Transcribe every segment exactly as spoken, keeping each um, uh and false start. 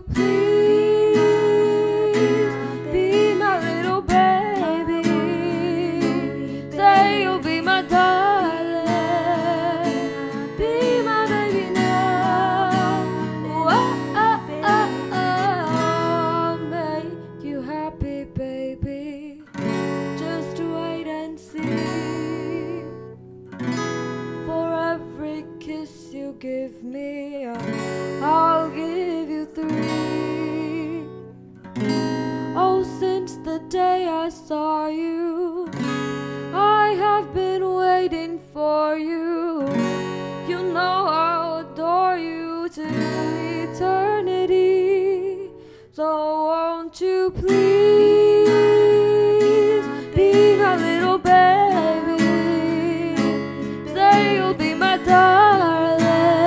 please be my little baby? Say you'll be my darling. Be my baby now. Oh, oh, oh, oh. I'll make you happy, baby. Just wait and see. For every kiss you give me, I'll give you three. Oh, since the day I saw you, I have been waiting for you. You know I'll adore you to eternity. So won't you please be my little baby? Say you'll be my darling.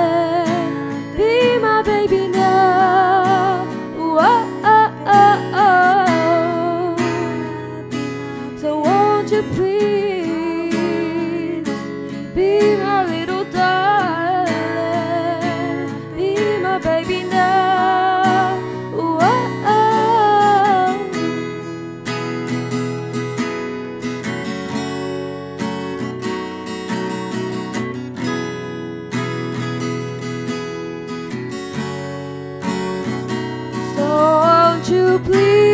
Be my baby now. Whoa, oh, oh, oh. So won't you please be my little darling? Be my baby now. Whoa, oh. So won't you please